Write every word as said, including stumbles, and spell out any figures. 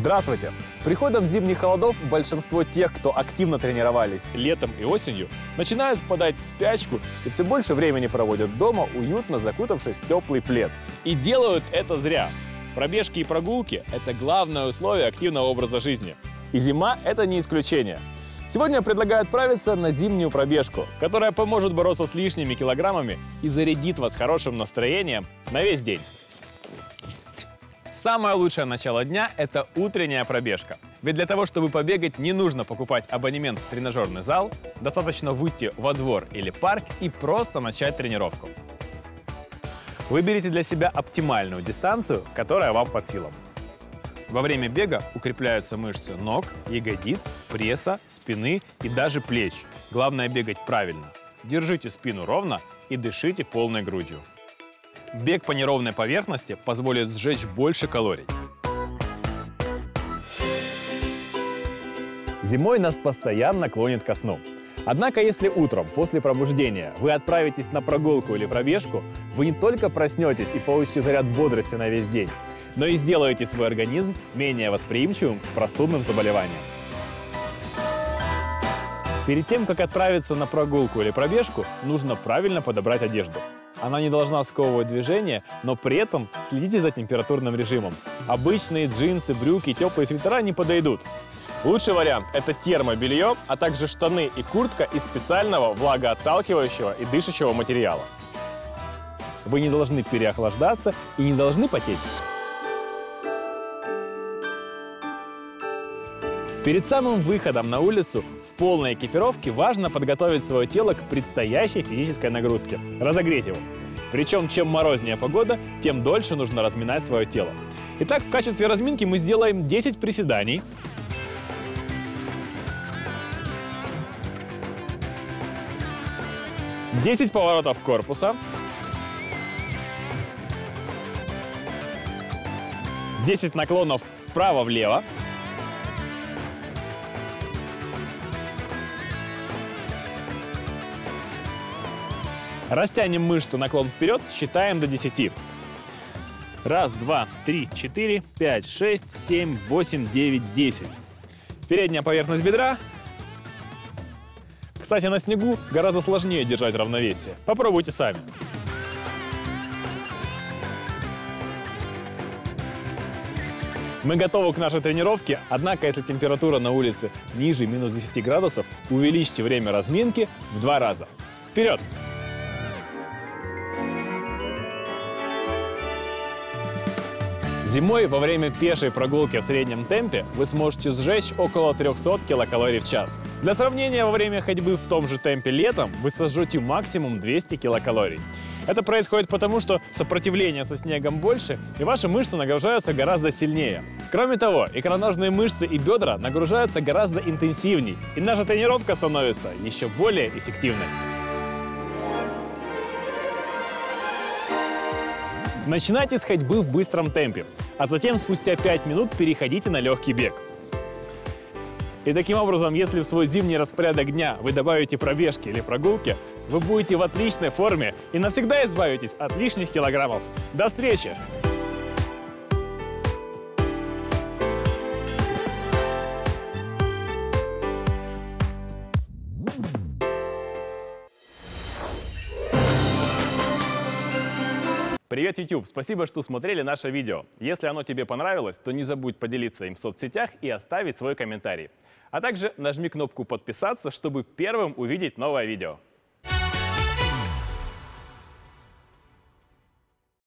Здравствуйте! С приходом зимних холодов большинство тех, кто активно тренировались летом и осенью, начинают впадать в спячку и все больше времени проводят дома, уютно закутавшись в теплый плед. И делают это зря. Пробежки и прогулки – это главное условие активного образа жизни. И зима – это не исключение. Сегодня я предлагаю отправиться на зимнюю пробежку, которая поможет бороться с лишними килограммами и зарядит вас хорошим настроением на весь день. Самое лучшее начало дня – это утренняя пробежка. Ведь для того, чтобы побегать, не нужно покупать абонемент в тренажерный зал, достаточно выйти во двор или парк и просто начать тренировку. Выберите для себя оптимальную дистанцию, которая вам под силам. Во время бега укрепляются мышцы ног, ягодиц, пресса, спины и даже плеч. Главное бегать правильно. Держите спину ровно и дышите полной грудью. Бег по неровной поверхности позволит сжечь больше калорий. Зимой нас постоянно клонит ко сну. Однако, если утром после пробуждения вы отправитесь на прогулку или пробежку, вы не только проснетесь и получите заряд бодрости на весь день, но и сделаете свой организм менее восприимчивым к простудным заболеваниям. Перед тем, как отправиться на прогулку или пробежку, нужно правильно подобрать одежду. Она не должна сковывать движение, но при этом следите за температурным режимом. Обычные джинсы, брюки, теплые свитера не подойдут. Лучший вариант – это термобелье, а также штаны и куртка из специального влагоотталкивающего и дышащего материала. Вы не должны переохлаждаться и не должны потеть. Перед самым выходом на улицу в полной экипировке важно подготовить свое тело к предстоящей физической нагрузке – разогреть его. Причем, чем морознее погода, тем дольше нужно разминать свое тело. Итак, в качестве разминки мы сделаем десять приседаний, десять поворотов корпуса, десять наклонов вправо-влево, растянем мышцу, наклон вперед, считаем до десяти. Раз, два, три, четыре, пять, шесть, семь, восемь, девять, десять. Передняя поверхность бедра. Кстати, на снегу гораздо сложнее держать равновесие. Попробуйте сами. Мы готовы к нашей тренировке, однако, если температура на улице ниже минус десяти градусов, увеличьте время разминки в два раза. Вперед! Зимой во время пешей прогулки в среднем темпе вы сможете сжечь около трёхсот килокалорий в час. Для сравнения, во время ходьбы в том же темпе летом вы сожжете максимум двести килокалорий. Это происходит потому, что сопротивление со снегом больше, и ваши мышцы нагружаются гораздо сильнее. Кроме того, икроножные мышцы и бедра нагружаются гораздо интенсивней, и наша тренировка становится еще более эффективной. Начинайте с ходьбы в быстром темпе, а затем спустя пять минут переходите на легкий бег. И таким образом, если в свой зимний распорядок дня вы добавите пробежки или прогулки, вы будете в отличной форме и навсегда избавитесь от лишних килограммов. До встречи! Привет, YouTube! Спасибо, что смотрели наше видео. Если оно тебе понравилось, то не забудь поделиться им в соцсетях и оставить свой комментарий. А также нажми кнопку «Подписаться», чтобы первым увидеть новое видео.